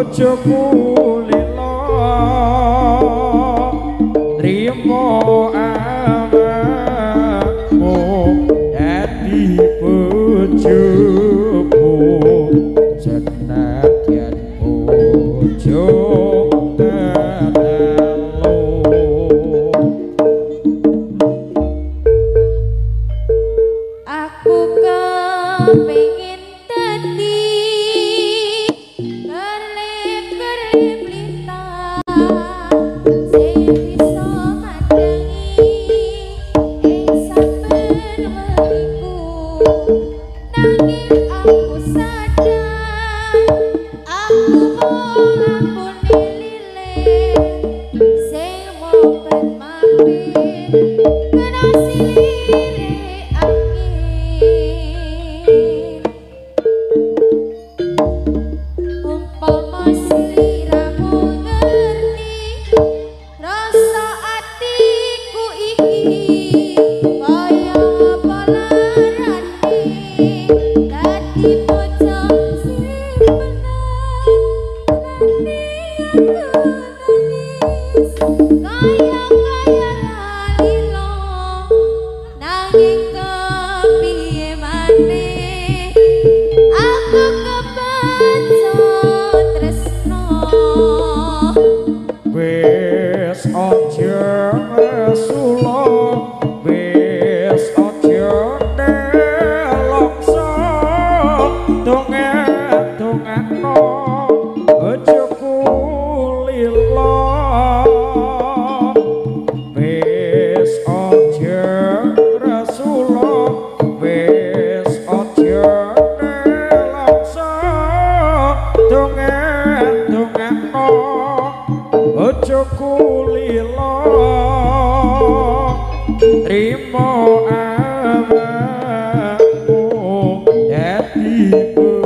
bojoku lila trimo awakmu dadi bojoku senadyan bojo aku kepengin dadi kerlip-kerlip lintang sing bisa madangi ing saben wektu nanging aku sadar aku mung ampuni lilin sing mopet mampir kena silire angin umpama sliramu ngerti rasa atiku iki kaya apa larane dadi pocong sing bener nani aku nangis kaya lali nanging kepiye maneh aku kepancet tresno wis aja ngesula wis aja nelongso dongeng-dongengno bojoku lila wis aja resula wis aja nelongso dongeng-dongengno bojoku lila trimo awakmu dadi